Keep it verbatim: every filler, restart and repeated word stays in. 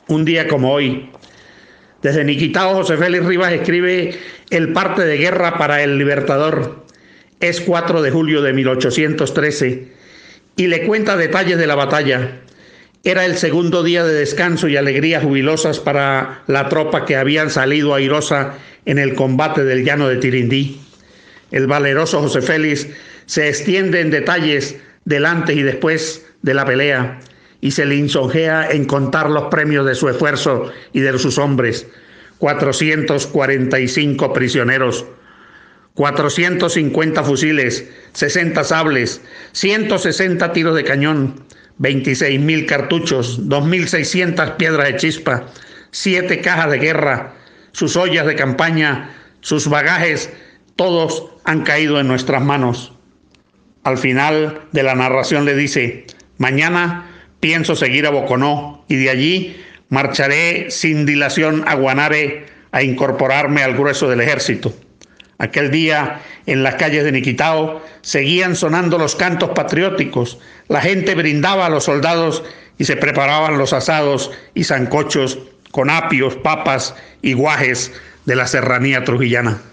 un día como hoy. Desde Niquitao, José Félix Rivas escribe el parte de guerra para el Libertador. Es cuatro de julio de mil ochocientos trece y le cuenta detalles de la batalla. Era el segundo día de descanso y alegrías jubilosas para la tropa que habían salido airosa en el combate del llano de Tirindí. El valeroso José Félix se extiende en detalles del antes y después de la pelea y se lisonjea en contar los premios de su esfuerzo y de sus hombres. cuatrocientos cuarenta y cinco prisioneros, cuatrocientos cincuenta fusiles, sesenta sables, ciento sesenta tiros de cañón, veintiséis mil cartuchos, dos mil seiscientas piedras de chispa, siete cajas de guerra, sus ollas de campaña, sus bagajes, todos han caído en nuestras manos. Al final de la narración le dice: mañana pienso seguir a Boconó y de allí marcharé sin dilación a Guanare a incorporarme al grueso del ejército. Aquel día, en las calles de Niquitao, seguían sonando los cantos patrióticos. La gente brindaba a los soldados y se preparaban los asados y sancochos con apios, papas y guajes de la serranía trujillana.